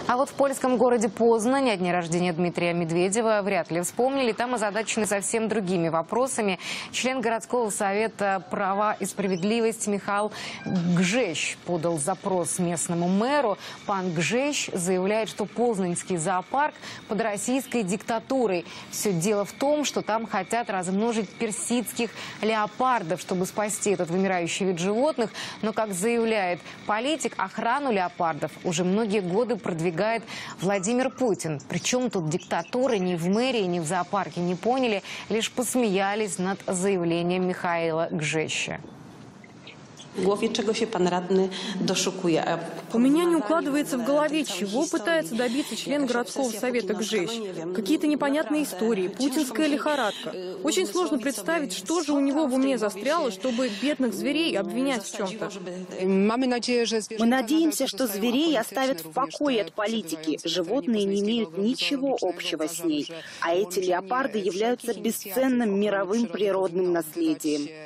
А вот в польском городе Познань о дне рождения Дмитрия Медведева вряд ли вспомнили. Там озадачены совсем другими вопросами. Член городского совета «Права и справедливость» Михаил Гжещ подал запрос местному мэру. Пан Гжещ заявляет, что Познанский зоопарк под российской диктатурой. Все дело в том, что там хотят размножить персидских леопардов, чтобы спасти этот вымирающий вид животных. Но, как заявляет политик, охрану леопардов уже многие годы продвигает Владимир Путин. Причем тут диктатуры ни в мэрии, ни в зоопарке не поняли, лишь посмеялись над заявлением Михаила Гжеща. У меня не укладывается в голове, чего пытается добиться член городского совета Гжещ. Какие-то непонятные истории, путинская лихорадка. Очень сложно представить, что же у него в уме застряло, чтобы бедных зверей обвинять в чем-то. Мы надеемся, что зверей оставят в покое от политики. Животные не имеют ничего общего с ней. А эти леопарды являются бесценным мировым природным наследием.